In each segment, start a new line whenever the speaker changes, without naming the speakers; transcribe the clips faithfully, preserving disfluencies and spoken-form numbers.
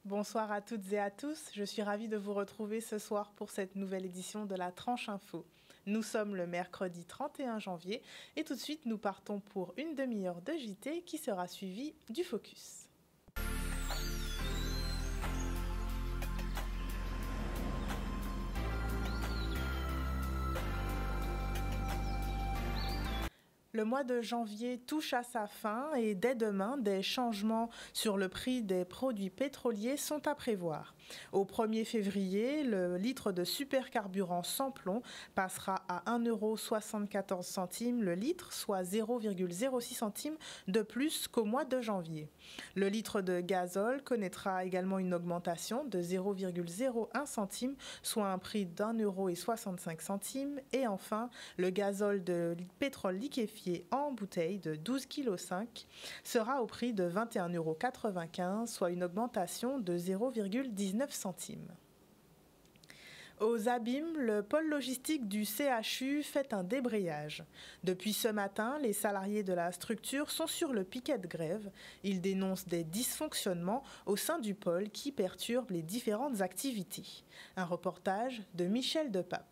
Bonsoir à toutes et à tous, je suis ravie de vous retrouver ce soir pour cette nouvelle édition de la Tranche Info. Nous sommes le mercredi trente et un janvier et tout de suite nous partons pour une demi-heure de J T qui sera suivie du Focus. Le mois de janvier touche à sa fin et dès demain, des changements sur le prix des produits pétroliers sont à prévoir. Au premier février, le litre de supercarburant sans plomb passera à un euro soixante-quatorze le litre, soit zéro virgule zéro six centimes de plus qu'au mois de janvier. Le litre de gazole connaîtra également une augmentation de zéro virgule zéro un centime, soit un prix d'un euro soixante-cinq. Et enfin, le gazole de pétrole liquéfié en bouteille de douze virgule cinq kilos sera au prix de vingt et un euros quatre-vingt-quinze, soit une augmentation de zéro virgule dix-neuf centimes. Aux abîmes, le pôle logistique du C H U fait un débrayage. Depuis ce matin, les salariés de la structure sont sur le piquet de grève. Ils dénoncent des dysfonctionnements au sein du pôle qui perturbent les différentes activités. Un reportage de Michel Depape.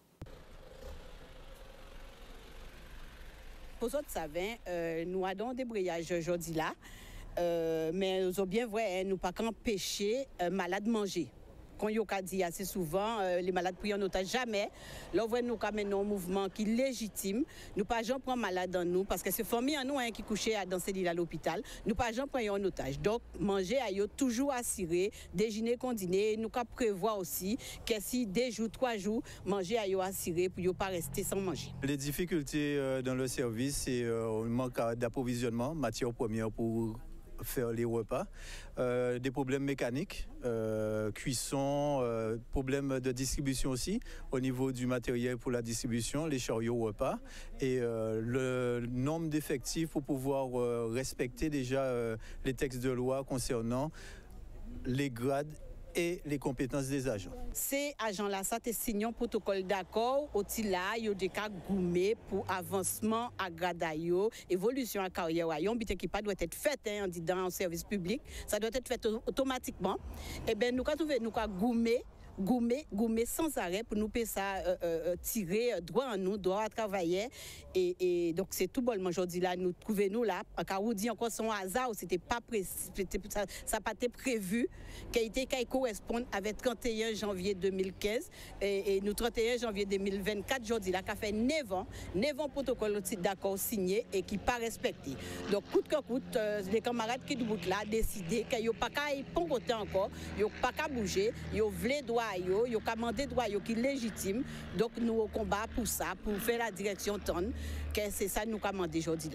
Pour autres savants, euh, nous avons un débrayage aujourd'hui là, euh, mais nous avons bien vrai, nous pas qu'empêcher euh, malades manger. Quand il y a dit assez souvent, euh, les malades pris en otage jamais. Là, on nous amène un mouvement qui est légitime. Nous pas gens prendre malade dans nous parce que c'est famille en nous hein, qui couchait dans ces lits à l'hôpital. Nous pas gens prendre en otage. Donc manger à yo toujours assuré, déjeuner qu'on dîner. Nous qu'à prévoir aussi que si deux jours, trois jours, manger à yo assuré pour yo pas rester sans manger.
Les difficultés euh, dans le service, c'est euh, un manque d'approvisionnement, matière première pour faire les repas, euh, des problèmes mécaniques, euh, cuisson, euh, problèmes de distribution aussi au niveau du matériel pour la distribution, les chariots repas et euh, le nombre d'effectifs pour pouvoir euh, respecter déjà euh, les textes de loi concernant les grades et les compétences des agents.
Ces agents-là, ça te signe un protocole d'accord, au-dessus là, il y a des cas gourmets pour avancement à gradayo, évolution à carrière, un but qui pas doit être fait hein, dans un service public, ça doit être fait automatiquement. Et bien nous quand trouver nous cas gourmet Goumer, goumer sans arrêt pour nous payer ça, euh, euh, tirer droit en nous, droit à travailler. Et, et donc c'est tout bonnement aujourd'hui là, nous trouvons nous là, car on dit encore son hasard, c'était pas précis, ça n'a pas été prévu, qu'il était qu'il correspond avec trente et un janvier deux mille quinze et, et nous trente et un janvier deux mille vingt-quatre aujourd'hui là, qui a fait neuf ans, neuf ans protocole d'accord signé et qui pas respecté. Donc coûte que coûte, euh, les camarades qui sont là décidé qu'il n'y a pas qu'à y pompoter encore, il n'y a pas qu'à bouger, il y a voulu droit. Il y a commandé droit qui est légitime. Donc nous au combat pour ça, pour faire la direction tonne, que c'est ça nous commandons aujourd'hui là.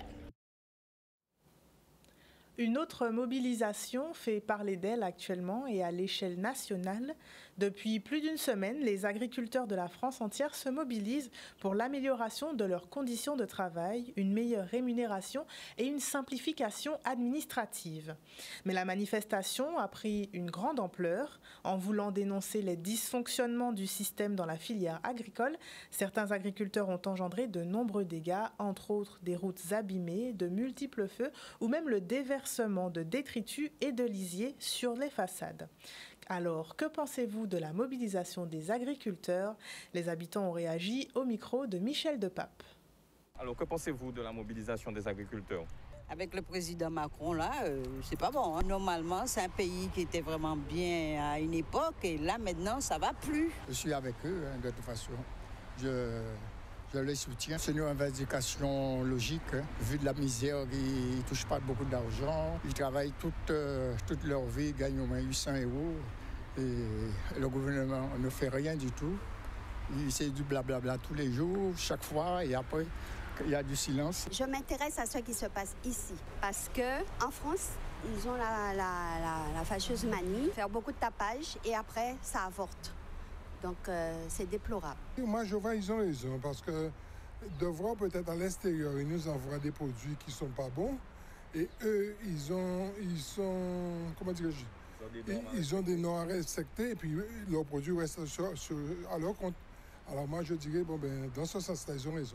Une autre mobilisation fait parler d'elle actuellement et à l'échelle nationale. Depuis plus d'une semaine, les agriculteurs de la France entière se mobilisent pour l'amélioration de leurs conditions de travail, une meilleure rémunération et une simplification administrative. Mais la manifestation a pris une grande ampleur. En voulant dénoncer les dysfonctionnements du système dans la filière agricole, certains agriculteurs ont engendré de nombreux dégâts, entre autres des routes abîmées, de multiples feux ou même le déversement de détritus et de lisier sur les façades. Alors, que pensez-vous de la mobilisation des agriculteurs? Les habitants ont réagi au micro de Michel Depape.
Alors, que pensez-vous de la mobilisation des agriculteurs?
Avec le président Macron, là, euh, c'est pas bon. Hein. Normalement, c'est un pays qui était vraiment bien à une époque et là, maintenant, ça va plus.
Je suis avec eux, hein, de toute façon. Je... Je les soutiens. C'est une revendication logique. Hein. Vu de la misère, ils ne touchent pas beaucoup d'argent. Ils travaillent toute, euh, toute leur vie, ils gagnent au moins huit cents euros. Et le gouvernement ne fait rien du tout. C'est du blablabla tous les jours, chaque fois. Et après, il y a du silence.
Je m'intéresse à ce qui se passe ici. Parce qu'en France, ils ont la, la, la, la fâcheuse manie de faire beaucoup de tapage et après, ça avorte. Donc, euh, c'est déplorable.
Moi, je vois qu'ils ont raison parce que de voir peut-être à l'extérieur, ils nous envoient des produits qui ne sont pas bons et eux, ils ont, ils sont, comment dirais-je, ils, ils ont des normes à respecter et puis leurs produits restent sur, sur, à leur compte. Alors moi, je dirais, bon, ben, dans ce sens-là, ils ont raison.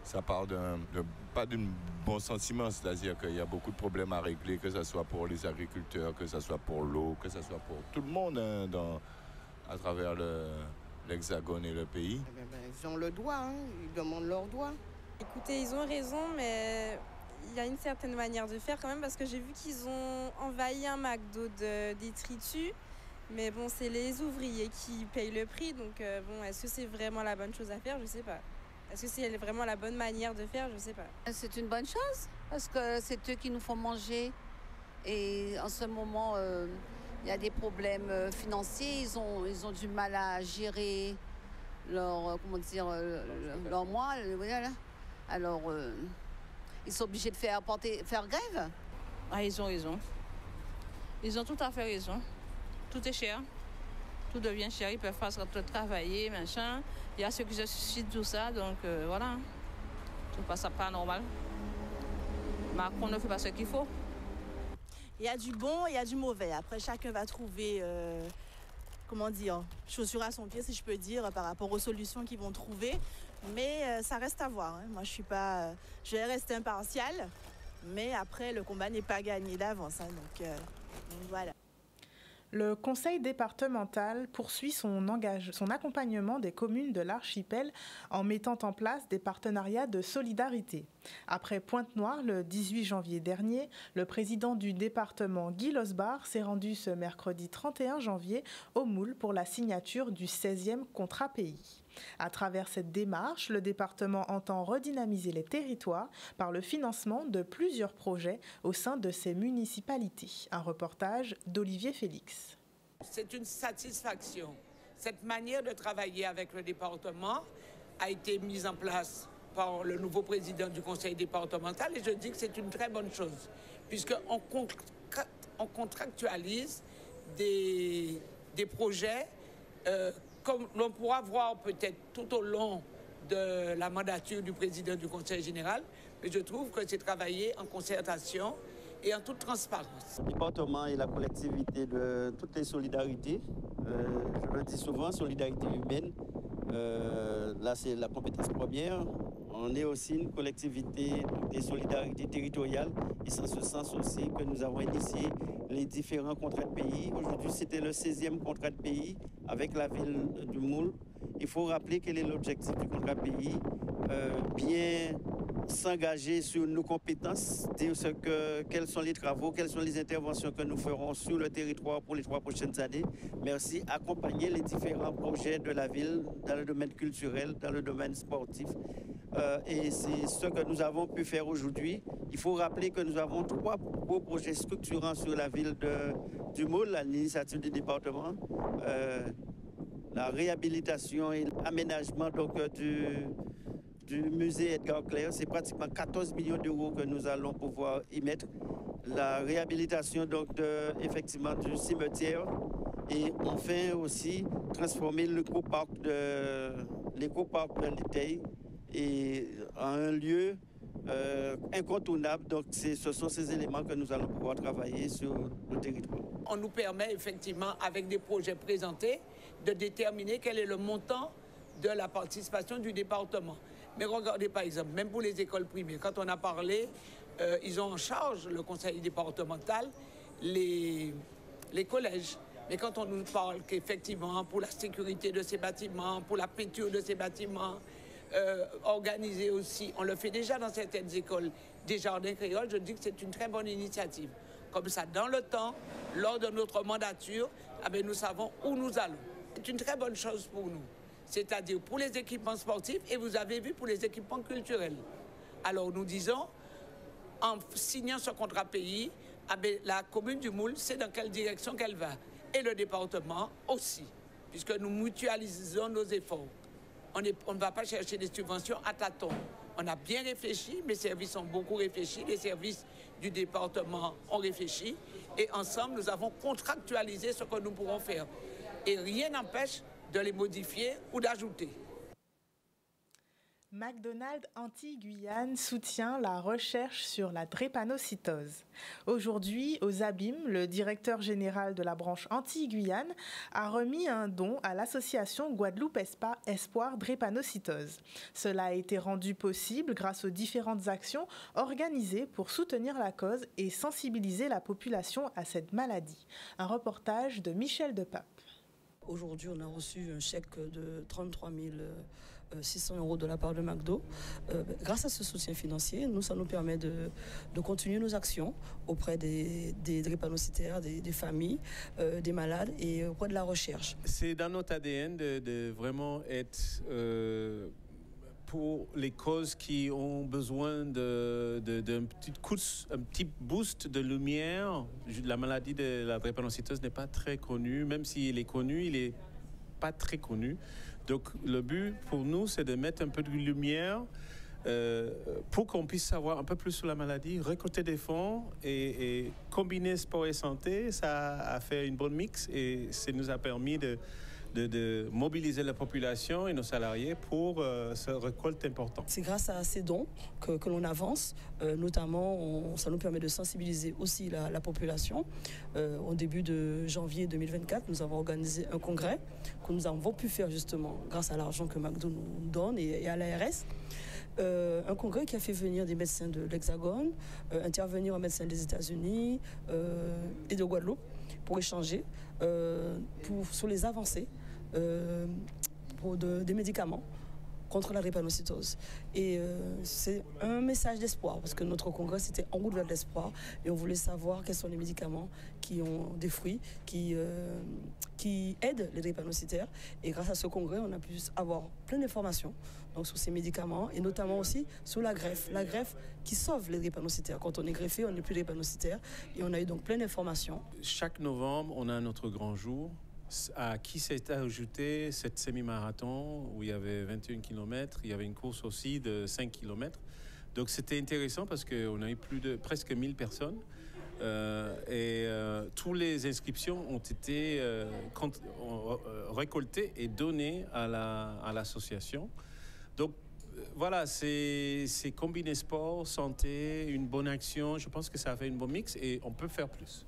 ça part d'un, de, pas d'un bon sentiment, c'est-à-dire qu'il y a beaucoup de problèmes à régler, que ce soit pour les agriculteurs, que ce soit pour l'eau, que ce soit pour tout le monde hein, dans, à travers le, l'Hexagone et le pays.
Eh bien, ben, ils ont le droit, hein, ils demandent leur droit.
Écoutez, ils ont raison, mais il y a une certaine manière de faire quand même, parce que j'ai vu qu'ils ont envahi un McDo de détritus. Mais bon, c'est les ouvriers qui payent le prix, donc euh, bon, est-ce que c'est vraiment la bonne chose à faire? Je sais pas. Est-ce que c'est vraiment la bonne manière de faire? Je sais pas.
C'est une bonne chose, parce que c'est eux qui nous font manger. Et en ce moment, euh, il y a des problèmes financiers, ils ont, ils ont du mal à gérer leur, comment dire, leur mois. Voilà. Alors, euh, ils sont obligés de faire, porter, faire grève.
Ah, ils ont raison. Ils ont tout à fait raison. Tout est cher, tout devient cher, ils peuvent pas travailler, machin. Il y a ceux qui se suicident, tout ça, donc euh, voilà. Tout passe pas normal. Macron ne fait pas ce qu'il faut.
Il y a du bon, il y a du mauvais. Après, chacun va trouver, euh, comment dire, chaussure à son pied, si je peux dire, par rapport aux solutions qu'ils vont trouver. Mais euh, ça reste à voir. Hein. Moi, je suis pas, euh, je vais rester impartiale. Mais après, le combat n'est pas gagné d'avance. Hein, donc, euh, donc voilà.
Le conseil départemental poursuit son, engage, son accompagnement des communes de l'archipel en mettant en place des partenariats de solidarité. Après Pointe-Noire, le dix-huit janvier dernier, le président du département, Guy Losbar, s'est rendu ce mercredi trente et un janvier au Moule pour la signature du seizième contrat pays. À travers cette démarche, le département entend redynamiser les territoires par le financement de plusieurs projets au sein de ces municipalités. Un reportage d'Olivier Félix.
C'est une satisfaction. Cette manière de travailler avec le département a été mise en place par le nouveau président du conseil départemental et je dis que c'est une très bonne chose puisqu'on on contractualise des, des projets euh, comme l'on pourra voir peut-être tout au long de la mandature du président du Conseil général, mais je trouve que c'est travailler en concertation et en toute transparence.
Le département est la collectivité de toutes les solidarités. Euh, je le dis souvent, solidarité humaine. Euh, là, c'est la compétence première. On est aussi une collectivité des solidarités territoriales et c'est en ce sens aussi que nous avons initié les différents contrats de pays. Aujourd'hui, c'était le seizième contrat de pays avec la ville du Moule. Il faut rappeler quel est l'objectif du contrat de pays. Euh, bien s'engager sur nos compétences, dire ce que, quels sont les travaux, quelles sont les interventions que nous ferons sur le territoire pour les trois prochaines années, mais aussi accompagner les différents projets de la ville dans le domaine culturel, dans le domaine sportif. Euh, et c'est ce que nous avons pu faire aujourd'hui. Il faut rappeler que nous avons trois beaux projets structurants sur la ville de, du Moule, à l'initiative du département. Euh, la réhabilitation et l'aménagement donc, du, du musée Edgar Clair, c'est pratiquement quatorze millions d'euros que nous allons pouvoir y mettre. La réhabilitation donc, de, effectivement, du cimetière et enfin aussi transformer l'éco-parc de, l'éco-parc de l'Éteil et en un lieu euh, incontournable. Donc ce sont ces éléments que nous allons pouvoir travailler sur le territoire.
On nous permet effectivement, avec des projets présentés, de déterminer quel est le montant de la participation du département. Mais regardez par exemple, même pour les écoles primaires, quand on a parlé, euh, ils ont en charge, le conseil départemental, les, les collèges. Mais quand on nous parle qu'effectivement, pour la sécurité de ces bâtiments, pour la peinture de ces bâtiments, euh, organiser aussi, on le fait déjà dans certaines écoles, des jardins créoles, je dis que c'est une très bonne initiative. Comme ça, dans le temps, lors de notre mandature, eh bien, nous savons où nous allons. C'est une très bonne chose pour nous, c'est-à-dire pour les équipements sportifs et vous avez vu pour les équipements culturels. Alors nous disons, en signant ce contrat pays, eh bien, la commune du Moule sait dans quelle direction qu'elle va. Et le département aussi, puisque nous mutualisons nos efforts. On, est, on ne va pas chercher des subventions à tâtons. On a bien réfléchi, mes services ont beaucoup réfléchi, les services du département ont réfléchi, et ensemble, nous avons contractualisé ce que nous pourrons faire. Et rien n'empêche de les modifier ou d'ajouter.
McDonald's Antilles-Guyane soutient la recherche sur la drépanocytose. Aujourd'hui, aux Abîmes, le directeur général de la branche Antilles-Guyane a remis un don à l'association Guadeloupe Espoir Drépanocytose. Cela a été rendu possible grâce aux différentes actions organisées pour soutenir la cause et sensibiliser la population à cette maladie. Un reportage de Michel Depape.
Aujourd'hui, on a reçu un chèque de trente-trois mille six cents euros de la part de McDo. Euh, grâce à ce soutien financier, nous, ça nous permet de, de continuer nos actions auprès des, des drépanocytaires, des, des familles, euh, des malades et auprès de la recherche.
C'est dans notre A D N de, de vraiment être euh, pour les causes qui ont besoin de, de, d'un petit coup, un petit boost de lumière. La maladie de la drépanocytose n'est pas très connue, même s'il est connu, il n'est pas très connu. Donc le but pour nous, c'est de mettre un peu de lumière euh, pour qu'on puisse savoir un peu plus sur la maladie, récolter des fonds et, et combiner sport et santé. Ça a fait une bonne mix et ça nous a permis de, de, de mobiliser la population et nos salariés pour euh, ce récolte important.
C'est grâce à ces dons que, que l'on avance, euh, notamment on, ça nous permet de sensibiliser aussi la, la population. Euh, au début de janvier deux mille vingt-quatre, nous avons organisé un congrès que nous avons pu faire justement grâce à l'argent que McDo nous donne et, et à l'A R S. Euh, un congrès qui a fait venir des médecins de l'Hexagone, euh, intervenir un médecin des États-Unis euh, et de Guadeloupe pour échanger euh, pour, sur les avancées euh, pour de, des médicaments contre la drépanocytose. Et euh, c'est un message d'espoir, parce que notre congrès, c'était en route vers l'espoir, et on voulait savoir quels sont les médicaments qui ont des fruits, qui, euh, qui aident les drépanocytaires. Et grâce à ce congrès, on a pu avoir plein d'informations donc, sur ces médicaments, et notamment aussi sur la greffe. La greffe qui sauve les drépanocytaires. Quand on est greffé, on n'est plus drépanocytaire, et on a eu donc plein d'informations.
Chaque novembre, on a notre grand jour, à qui s'est ajouté cette semi-marathon où il y avait vingt et un kilomètres, il y avait une course aussi de cinq kilomètres. Donc c'était intéressant parce qu'on a eu plus de presque mille personnes euh, et euh, toutes les inscriptions ont été euh, compte, euh, récoltées et données à, la, à l'association. Donc voilà, c'est, c'est combiné sport, santé, une bonne action. Je pense que ça a fait une bonne mix et on peut faire plus.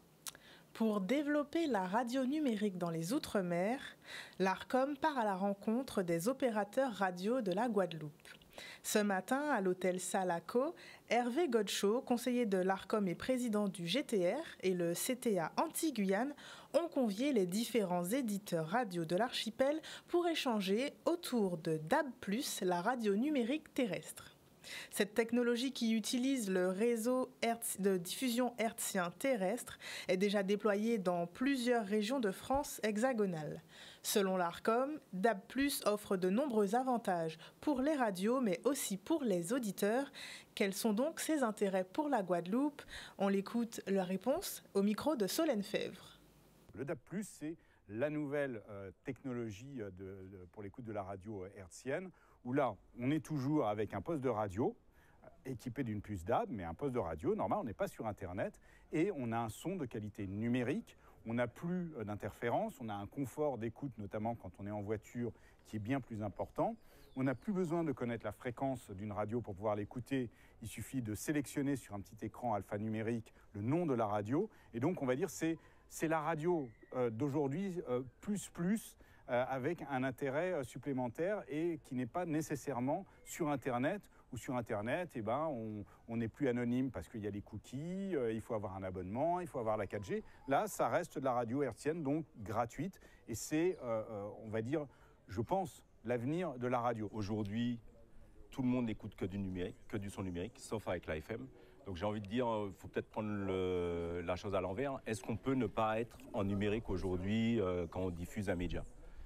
Pour développer la radio numérique dans les Outre-mer, l'ARCOM part à la rencontre des opérateurs radio de la Guadeloupe. Ce matin, à l'hôtel Salaco, Hervé Godchaud, conseiller de l'ARCOM et président du G T R, et le C T A Antilles-Guyane ont convié les différents éditeurs radio de l'archipel pour échanger autour de D A B plus, la radio numérique terrestre. Cette technologie qui utilise le réseau de diffusion hertzien terrestre est déjà déployée dans plusieurs régions de France hexagonale. Selon l'ARCOM, D A B plus, offre de nombreux avantages pour les radios mais aussi pour les auditeurs. Quels sont donc ses intérêts pour la Guadeloupe? On l'écoute la réponse au micro de Solène Fèvre.
Le D A B plus, c'est la nouvelle euh, technologie de, de, pour l'écoute de la radio hertzienne, où là, on est toujours avec un poste de radio euh, équipé d'une puce D A B, mais un poste de radio, normal, on n'est pas sur Internet, et on a un son de qualité numérique, on n'a plus euh, d'interférence, on a un confort d'écoute, notamment quand on est en voiture, qui est bien plus important. On n'a plus besoin de connaître la fréquence d'une radio pour pouvoir l'écouter, il suffit de sélectionner sur un petit écran alphanumérique le nom de la radio, et donc on va dire c'est C'est la radio euh, d'aujourd'hui euh, plus plus euh, avec un intérêt euh, supplémentaire et qui n'est pas nécessairement sur Internet. Ou sur Internet, eh ben, on n'est plus anonyme parce qu'il y a des cookies, euh, il faut avoir un abonnement, il faut avoir la quatre G. Là, ça reste de la radio hertzienne, donc gratuite. Et c'est, euh, euh, on va dire, je pense, l'avenir de la radio.
Aujourd'hui, tout le monde n'écoute que du numérique, que du son numérique, sauf avec l'A F M. Donc j'ai envie de dire, il faut peut-être prendre le, la chose à l'envers. Est-ce qu'on peut ne pas être en numérique aujourd'hui euh, quand on diffuse un média?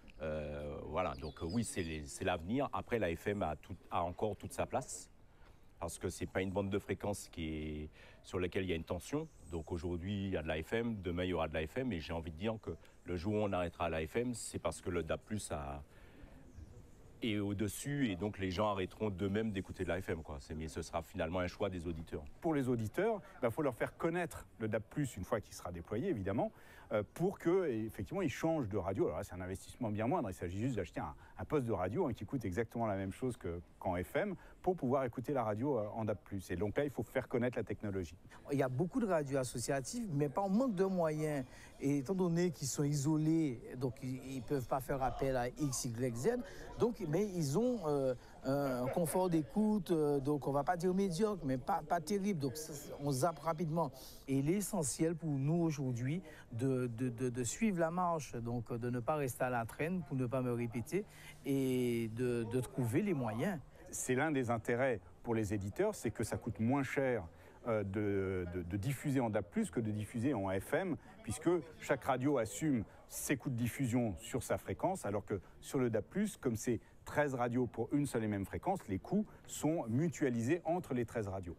euh, Voilà, donc euh, oui, c'est, les, c'est l'avenir. Après, l'A F M a, tout, a encore toute sa place, parce que ce n'est pas une bande de fréquence qui est, sur laquelle il y a une tension. Donc aujourd'hui, il y a de l'A F M, demain, il y aura de l'A F M. Et j'ai envie de dire que le jour où on arrêtera l'A F M, c'est parce que le D A B plus, a... et au-dessus, et donc les gens arrêteront d'eux-mêmes d'écouter de la F M, quoi. C'est, mais ce sera finalement un choix des auditeurs.
Pour les auditeurs, il bah, faut leur faire connaître le D A B plus, une fois qu'il sera déployé, évidemment. euh, pour qu'effectivement ils changent de radio. Alors là, c'est un investissement bien moindre, il s'agit juste d'acheter un, un poste de radio hein, qui coûte exactement la même chose que, qu'en F M pour pouvoir écouter la radio euh, en D A B plus. Et donc là, il faut faire connaître la technologie.
Il y a beaucoup de radios associatives, mais par manque de moyens, et étant donné qu'ils sont isolés, donc ils ne peuvent pas faire appel à X, Y, Z, donc, mais ils ont euh, un confort d'écoute, euh, donc on ne va pas dire médiocre, mais pas, pas terrible, donc on zappe rapidement. Et il est essentiel pour nous aujourd'hui de, de, de, de suivre la marche, donc de ne pas rester à la traîne, pour ne pas me répéter, et de, de trouver les moyens.
C'est l'un des intérêts pour les éditeurs, c'est que ça coûte moins cher euh, de, de, de diffuser en D A B plus, que de diffuser en F M, puisque chaque radio assume ses coûts de diffusion sur sa fréquence, alors que sur le D A B plus, comme c'est treize radios pour une seule et même fréquence, les coûts sont mutualisés entre les treize radios.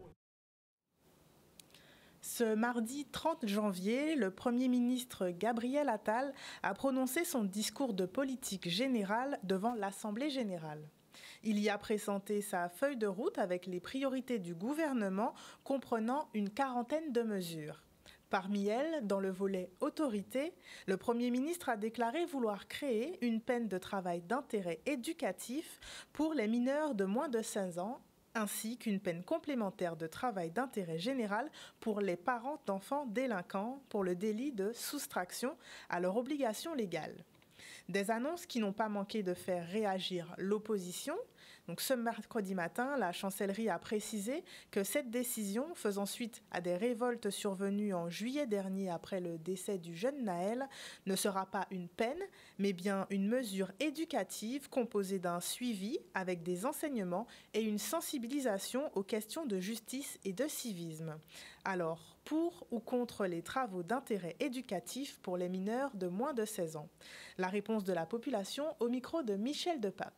Ce mardi trente janvier, le Premier ministre Gabriel Attal a prononcé son discours de politique générale devant l'Assemblée générale. Il y a présenté sa feuille de route avec les priorités du gouvernement, comprenant une quarantaine de mesures. Parmi elles, dans le volet autorité, le Premier ministre a déclaré vouloir créer une peine de travail d'intérêt éducatif pour les mineurs de moins de seize ans, ainsi qu'une peine complémentaire de travail d'intérêt général pour les parents d'enfants délinquants pour le délit de soustraction à leur obligation légale. Des annonces qui n'ont pas manqué de faire réagir l'opposition. Donc, ce mercredi matin, la chancellerie a précisé que cette décision, faisant suite à des révoltes survenues en juillet dernier après le décès du jeune Naël, ne sera pas une peine, mais bien une mesure éducative composée d'un suivi avec des enseignements et une sensibilisation aux questions de justice et de civisme. Alors, pour ou contre les travaux d'intérêt éducatif pour les mineurs de moins de seize ans? La réponse de la population au micro de Michel Depape.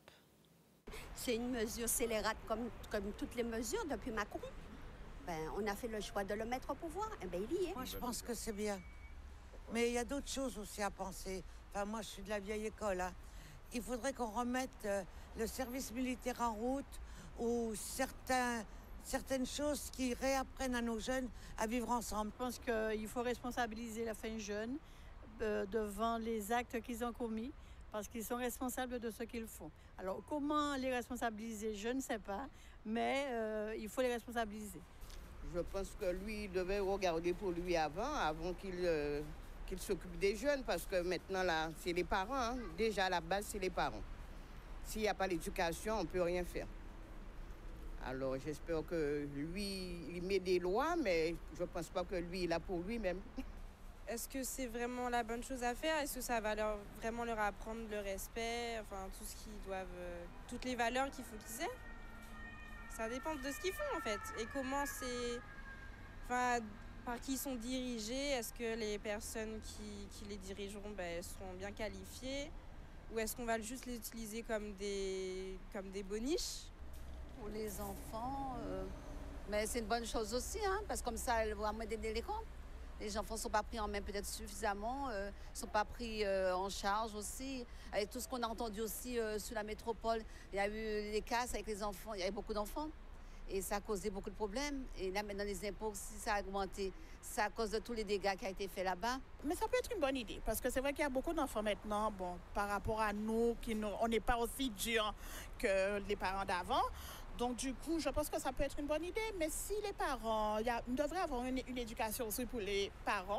C'est une mesure scélérate comme, comme toutes les mesures depuis Macron. Ben, on a fait le choix de le mettre au pouvoir, et ben, il y est.
Moi, je pense que c'est bien. Mais il y a d'autres choses aussi à penser. Enfin, moi, je suis de la vieille école. Hein. Il faudrait qu'on remette euh, le service militaire en route ou certains, certaines choses qui réapprennent à nos jeunes à vivre ensemble.
Je pense qu'il faut responsabiliser la fin jeune euh, devant les actes qu'ils ont commis, parce qu'ils sont responsables de ce qu'ils font. Alors, comment les responsabiliser, je ne sais pas, mais euh, il faut les responsabiliser.
Je pense que lui, il devait regarder pour lui avant, avant qu'il euh, qu'il s'occupe des jeunes, parce que maintenant, là, c'est les parents. Hein. Déjà, à la base, c'est les parents. S'il n'y a pas l'éducation, on ne peut rien faire. Alors, j'espère que lui, il met des lois, mais je ne pense pas que lui, il a pour lui-même.
Est-ce que c'est vraiment la bonne chose à faire? Est-ce que ça va leur, vraiment leur apprendre le respect, enfin tout ce qu'ils doivent, euh, toutes les valeurs qu'il faut qu'ils aient? Ça dépend de ce qu'ils font en fait. Et comment c'est, enfin par qui ils sont dirigés? Est-ce que les personnes qui, qui les dirigeront ben, seront bien qualifiées? Ou est-ce qu'on va juste les utiliser comme des, comme des boniches?
Pour les enfants, euh, mais c'est une bonne chose aussi, hein, parce que comme ça, elles vont amener des délinquants. Les enfants ne sont pas pris en main peut-être suffisamment, ne euh, sont pas pris euh, en charge aussi. Avec tout ce qu'on a entendu aussi euh, sur la métropole, il y a eu des casses avec les enfants, il y avait beaucoup d'enfants. Et ça a causé beaucoup de problèmes. Et là, maintenant, les impôts, si ça a augmenté, c'est à cause de tous les dégâts qui ont été faits là-bas.
Mais ça peut être une bonne idée, parce que c'est vrai qu'il y a beaucoup d'enfants maintenant, bon, par rapport à nous, qui nous on n'est pas aussi durs que les parents d'avant. Donc, du coup, je pense que ça peut être une bonne idée. Mais si les parents, il y a, il devrait avoir une, une éducation aussi pour les parents.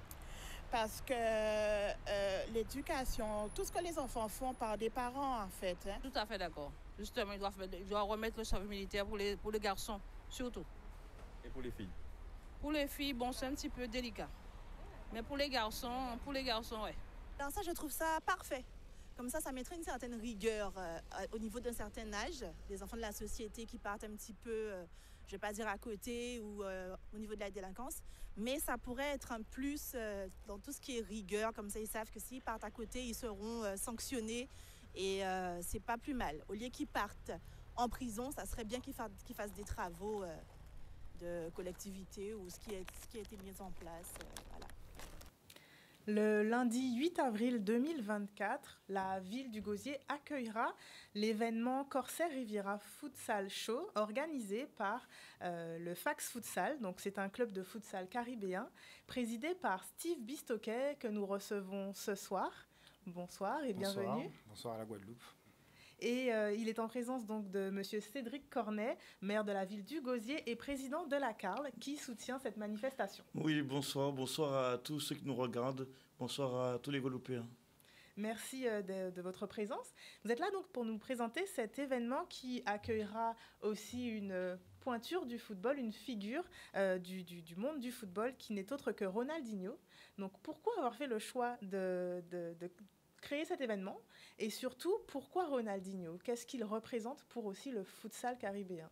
Parce que euh, l'éducation, tout ce que les enfants font par des parents, en fait. Hein.
Tout à fait d'accord. Justement, ils doivent, ils doivent remettre le service militaire pour les, pour les garçons, surtout.
Et pour les filles?
Pour les filles, bon, c'est un petit peu délicat. Mais pour les garçons, pour les garçons, ouais.
Dans ça, je trouve ça parfait. Comme ça, ça mettrait une certaine rigueur euh, au niveau d'un certain âge, des enfants de la société qui partent un petit peu, euh, je ne vais pas dire à côté ou euh, au niveau de la délinquance, mais ça pourrait être un plus euh, dans tout ce qui est rigueur, comme ça ils savent que s'ils partent à côté, ils seront euh, sanctionnés et euh, c'est pas plus mal. Au lieu qu'ils partent en prison, ça serait bien qu'ils, fa- qu'ils fassent des travaux euh, de collectivité ou ce qui, est, ce qui a été mis en place. Euh, voilà.
Le lundi huit avril deux mille vingt-quatre, la ville du Gosier accueillera l'événement Corsair Riviera Futsal Show organisé par euh, le Fax Futsal. Donc c'est un club de futsal caribéen présidé par Steve Bistoquet que nous recevons ce soir. Bonsoir et
Bonsoir.
bienvenue.
Bonsoir à la Guadeloupe.
Et euh, il est en présence donc de monsieur Cédric Cornet, maire de la ville du Gosier et président de la C A R L, qui soutient cette manifestation.
Oui, bonsoir. Bonsoir à tous ceux qui nous regardent. Bonsoir à tous les Guadeloupéens.
Merci euh, de, de votre présence. Vous êtes là donc pour nous présenter cet événement qui accueillera aussi une pointure du football, une figure euh, du, du, du monde du football qui n'est autre que Ronaldinho. Donc pourquoi avoir fait le choix de... de, de créer cet événement et surtout pourquoi Ronaldinho? Qu'est-ce qu'il représente pour aussi le futsal caribéen?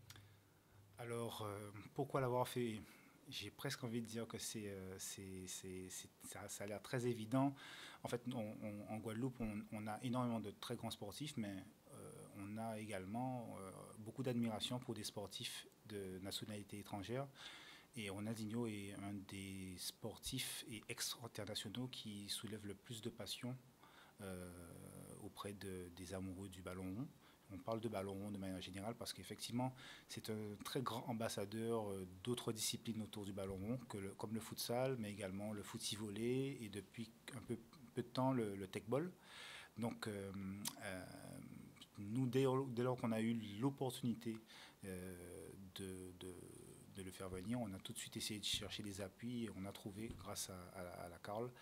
Alors euh, pourquoi l'avoir fait? J'ai presque envie de dire que c'est, euh, c'est, c'est, c'est, ça, ça a l'air très évident. En fait, on, on, en Guadeloupe, on, on a énormément de très grands sportifs, mais euh, on a également euh, beaucoup d'admiration pour des sportifs de nationalité étrangère. Et Ronaldinho est un des sportifs et ex-internationaux qui soulève le plus de passion Euh, auprès de, des amoureux du ballon rond. On parle de ballon rond de manière générale parce qu'effectivement, c'est un très grand ambassadeur euh, d'autres disciplines autour du ballon rond, que le, comme le futsal, mais également le foot-volley et depuis un peu, peu de temps le, le tech-ball. Donc, euh, euh, nous, dès, dès lors qu'on a eu l'opportunité euh, de, de, de le faire venir, on a tout de suite essayé de chercher des appuis et on a trouvé, grâce à, à, à la C A R L,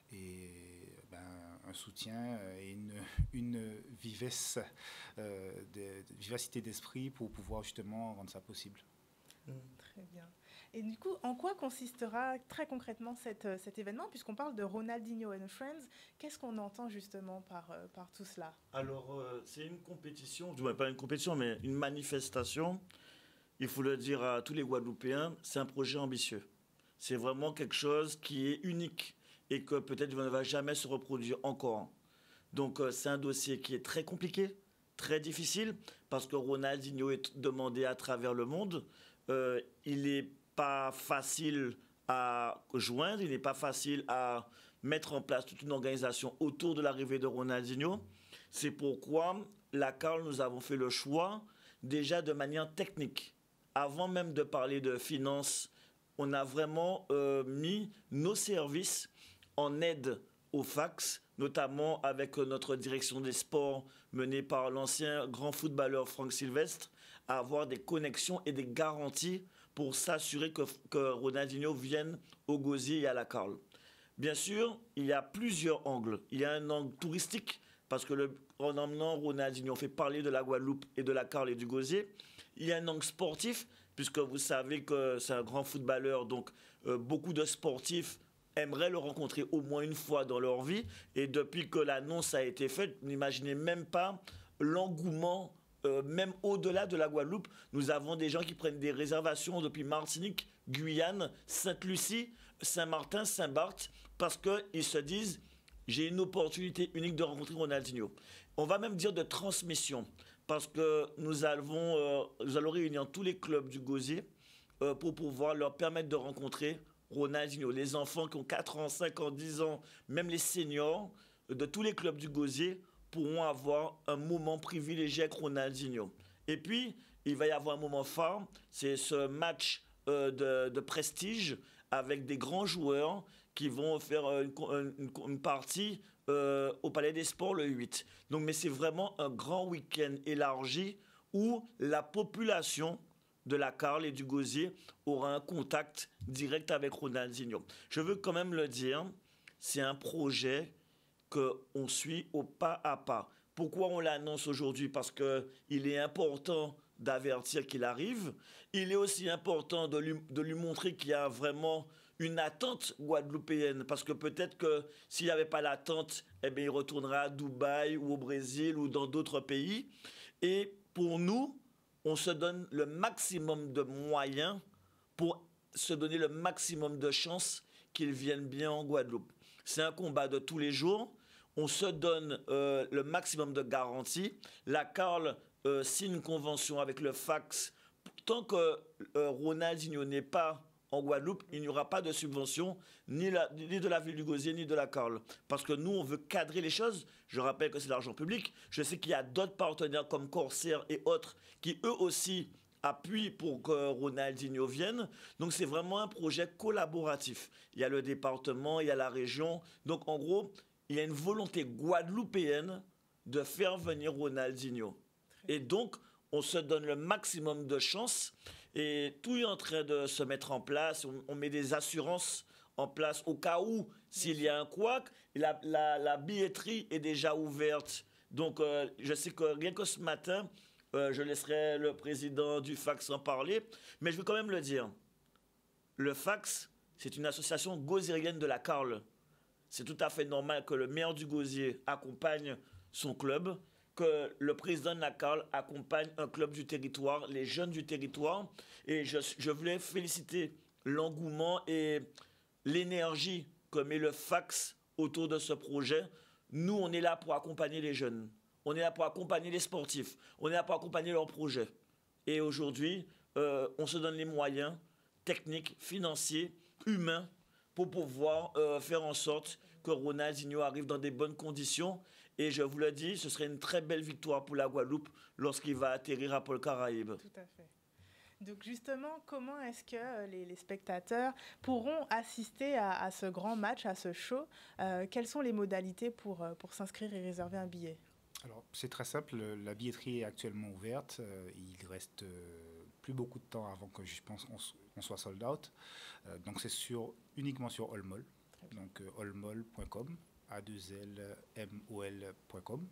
et ben, un soutien et une, une vivesse, euh, de, de vivacité d'esprit pour pouvoir justement rendre ça possible.
Mmh. Très bien. Et du coup, en quoi consistera très concrètement cette, cet événement, puisqu'on parle de Ronaldinho and Friends? Qu'est-ce qu'on entend justement par, par tout cela?
Alors, euh, c'est une compétition, du moins pas une compétition, mais une manifestation. Il faut le dire à tous les Guadeloupéens, c'est un projet ambitieux. C'est vraiment quelque chose qui est unique et que peut-être ne va jamais se reproduire encore. Donc euh, c'est un dossier qui est très compliqué, très difficile, parce que Ronaldinho est demandé à travers le monde. Euh, il n'est pas facile à joindre, il n'est pas facile à mettre en place toute une organisation autour de l'arrivée de Ronaldinho. C'est pourquoi la C A R L, nous avons fait le choix, déjà de manière technique. Avant même de parler de finances, on a vraiment euh, mis nos services en aide au Fax, notamment avec notre direction des sports menée par l'ancien grand footballeur Franck Sylvestre, à avoir des connexions et des garanties pour s'assurer que, que Ronaldinho vienne au Gosier et à la C A R L. Bien sûr, il y a plusieurs angles. Il y a un angle touristique, parce que le, en emmenant Ronaldinho, on fait parler de la Guadeloupe et de la C A R L et du Gosier. Il y a un angle sportif, puisque vous savez que c'est un grand footballeur, donc euh, beaucoup de sportifs aimeraient le rencontrer au moins une fois dans leur vie. Et depuis que l'annonce a été faite, n'imaginez même pas l'engouement, euh, même au-delà de la Guadeloupe. Nous avons des gens qui prennent des réservations depuis Martinique, Guyane, Sainte-Lucie, Saint-Martin, Saint-Barth, parce qu'ils se disent « j'ai une opportunité unique de rencontrer Ronaldinho ». On va même dire de transmission, parce que nous allons, euh, nous allons réunir tous les clubs du Gosier euh, pour pouvoir leur permettre de rencontrer Ronaldinho. Les enfants qui ont quatre ans, cinq ans, dix ans, même les seniors de tous les clubs du Gosier pourront avoir un moment privilégié avec Ronaldinho. Et puis, il va y avoir un moment phare, c'est ce match euh, de, de prestige avec des grands joueurs qui vont faire une, une, une partie euh, au Palais des Sports le huit. Donc, mais c'est vraiment un grand week-end élargi où la population de la C A R L et du Gosier aura un contact direct avec Ronaldinho. Je veux quand même le dire, c'est un projet qu'on suit au pas à pas. Pourquoi on l'annonce aujourd'hui? Parce qu'il est important d'avertir qu'il arrive. Il est aussi important de lui, de lui montrer qu'il y a vraiment une attente guadeloupéenne. Parce que peut-être que s'il n'y avait pas l'attente, eh bien, il retournera à Dubaï ou au Brésil ou dans d'autres pays. Et pour nous, on se donne le maximum de moyens pour se donner le maximum de chances qu'ils viennent bien en Guadeloupe. C'est un combat de tous les jours. On se donne euh, le maximum de garanties. La C A R L euh, signe une convention avec le Fax. Tant que euh, Ronaldinho n'est pas en Guadeloupe, il n'y aura pas de subvention ni, la, ni de la ville du Gosier, ni de la Carle. Parce que nous, on veut cadrer les choses. Je rappelle que c'est l'argent public. Je sais qu'il y a d'autres partenaires comme Corsair et autres qui, eux aussi, appuient pour que Ronaldinho vienne. Donc, c'est vraiment un projet collaboratif. Il y a le département, il y a la région. Donc, en gros, il y a une volonté guadeloupéenne de faire venir Ronaldinho. Et donc, on se donne le maximum de chances. Et tout est en train de se mettre en place. On, on met des assurances en place au cas où, s'il y a un couac. La, la, la billetterie est déjà ouverte. Donc, euh, je sais que rien que ce matin, euh, je laisserai le président du F A C en parler. Mais je veux quand même le dire. Le F A C, c'est une association gosiérienne de la Carle. C'est tout à fait normal que le maire du Gosier accompagne son club, que le président de la Carle accompagne un club du territoire, les jeunes du territoire. Et je, je voulais féliciter l'engouement et l'énergie que met le F A C autour de ce projet. Nous, on est là pour accompagner les jeunes. On est là pour accompagner les sportifs. On est là pour accompagner leurs projets. Et aujourd'hui, euh, on se donne les moyens techniques, financiers, humains, pour pouvoir euh, faire en sorte que Ronaldinho arrive dans des bonnes conditions. Et je vous le dis, ce serait une très belle victoire pour la Guadeloupe lorsqu'il va atterrir à Pôle Caraïbes.
Tout à fait. Donc justement, comment est-ce que les, les spectateurs pourront assister à, à ce grand match, à ce show? euh, Quelles sont les modalités pour, pour s'inscrire et réserver un billet?
Alors, c'est très simple. La billetterie est actuellement ouverte. Euh, il reste euh, plus beaucoup de temps avant que, je pense, on, on soit sold out. Euh, donc, c'est sur, uniquement sur Allmall. Donc, euh, allmall point com. A deux L M O L point com.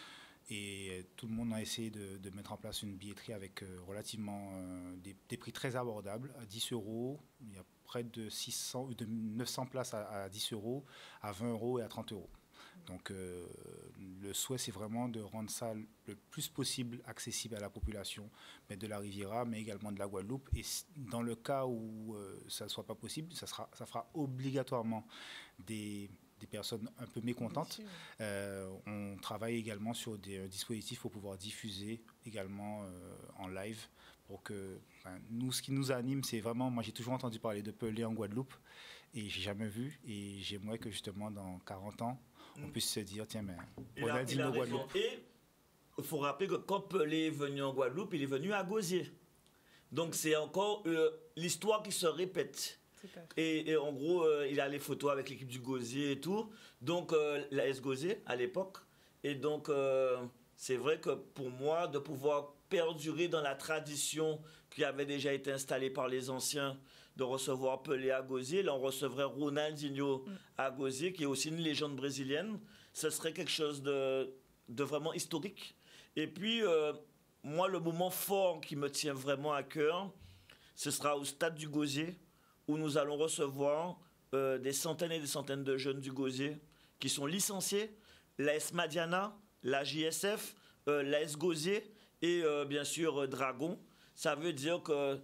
Et tout le monde a essayé de, de mettre en place une billetterie avec euh, relativement euh, des, des prix très abordables, à dix euros. Il y a près de, six cents, de neuf cents places à, à dix euros, à vingt euros et à trente euros. Donc euh, le souhait, c'est vraiment de rendre ça le plus possible accessible à la population, mais de la Riviera, mais également de la Guadeloupe. Et dans le cas où euh, ça ne soit pas possible, ça, sera, ça fera obligatoirement des... des personnes un peu mécontentes. Euh, on travaille également sur des euh, dispositifs pour pouvoir diffuser également euh, en live pour que, enfin, nous, ce qui nous anime, c'est vraiment, moi j'ai toujours entendu parler de Pelé en Guadeloupe et j'ai jamais vu, et j'aimerais que justement dans quarante ans, on mm. puisse se dire, tiens, mais Ronaldinho Guadeloupe.
Et il faut rappeler que quand Pelé est venu en Guadeloupe, il est venu à Gosier. Donc c'est encore euh, l'histoire qui se répète. Et, et en gros, euh, il a les photos avec l'équipe du Gosier et tout. Donc, euh, la S Gosier à l'époque. Et donc, euh, c'est vrai que pour moi, de pouvoir perdurer dans la tradition qui avait déjà été installée par les anciens, de recevoir Pelé à Gosier, là, on recevrait Ronaldinho mm. à Gosier, qui est aussi une légende brésilienne. Ce serait quelque chose de, de vraiment historique. Et puis, euh, moi, le moment fort qui me tient vraiment à cœur, ce sera au stade du Gosier, où nous allons recevoir euh, des centaines et des centaines de jeunes du Gosier qui sont licenciés, l'A S Madiana, la J S F, euh, l'A S Gosier et euh, bien sûr euh, Dragon. Ça veut dire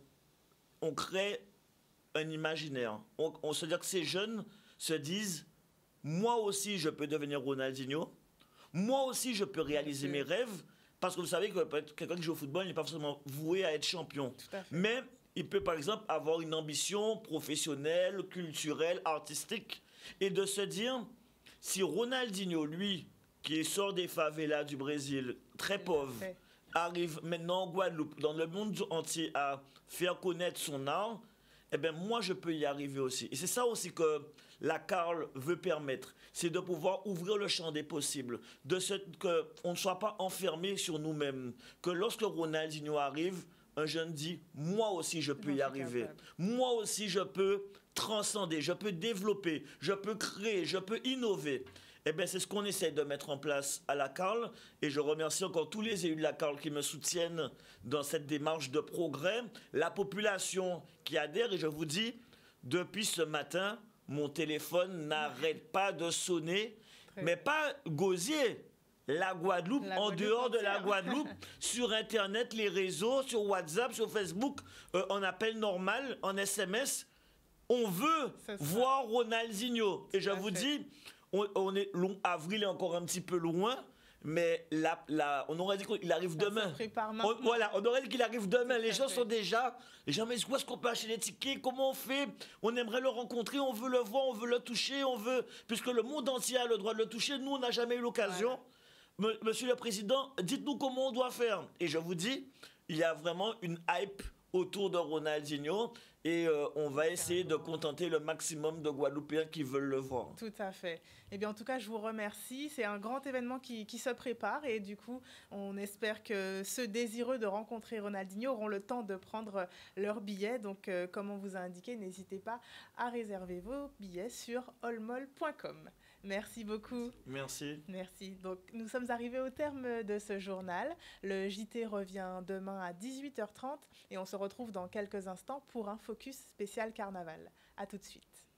qu'on crée un imaginaire. On, on se dit que ces jeunes se disent, moi aussi je peux devenir Ronaldinho, moi aussi je peux réaliser mes rêves, parce que vous savez que quelqu'un qui joue au football n'est pas forcément voué à être champion. Mais il peut par exemple avoir une ambition professionnelle, culturelle, artistique, et de se dire, si Ronaldinho, lui, qui sort des favelas du Brésil, très pauvre, arrive maintenant en Guadeloupe, dans le monde entier, à faire connaître son art, eh bien moi je peux y arriver aussi. Et c'est ça aussi que la Carle veut permettre, c'est de pouvoir ouvrir le champ des possibles, de ce qu'on ne soit pas enfermé sur nous-mêmes, que lorsque Ronaldinho arrive, un jeune dit, moi aussi je peux y arriver, moi aussi je peux transcender, je peux développer, je peux créer, je peux innover. Eh bien, c'est ce qu'on essaie de mettre en place à la Carle, et je remercie encore tous les élus de la Carle qui me soutiennent dans cette démarche de progrès, la population qui adhère, et je vous dis, depuis ce matin, mon téléphone n'arrête pas de sonner, mais pas Gosier, la Guadeloupe, la en Guadeloupe dehors entière. de la Guadeloupe, sur Internet, les réseaux, sur WhatsApp, sur Facebook, euh, en appel normal, en S M S, on veut voir Ronaldinho. Et je vous dis, on, on est long, avril est encore un petit peu loin, Mais là, là, on aurait dit qu'il arrive demain. On, voilà, on aurait dit qu'il arrive demain. Les gens sont déjà... Les gens me disent, où est-ce qu'on peut acheter les tickets? Comment on fait? On aimerait le rencontrer, on veut le voir, on veut le toucher, on veut... Puisque le monde entier a le droit de le toucher, nous, on n'a jamais eu l'occasion. Voilà. Monsieur le Président, dites-nous comment on doit faire. Et je vous dis, il y a vraiment une hype autour de Ronaldinho et euh, on va essayer de contenter le maximum de Guadeloupéens qui veulent le voir.
Tout à fait. Eh bien, en tout cas, je vous remercie. C'est un grand événement qui, qui se prépare et du coup, on espère que ceux désireux de rencontrer Ronaldinho auront le temps de prendre leur billet. Donc, euh, comme on vous a indiqué, n'hésitez pas à réserver vos billets sur allmall point com. Merci beaucoup.
Merci.
Merci. Donc, nous sommes arrivés au terme de ce journal. Le J T revient demain à dix-huit heures trente et on se retrouve dans quelques instants pour un focus spécial carnaval. À tout de suite.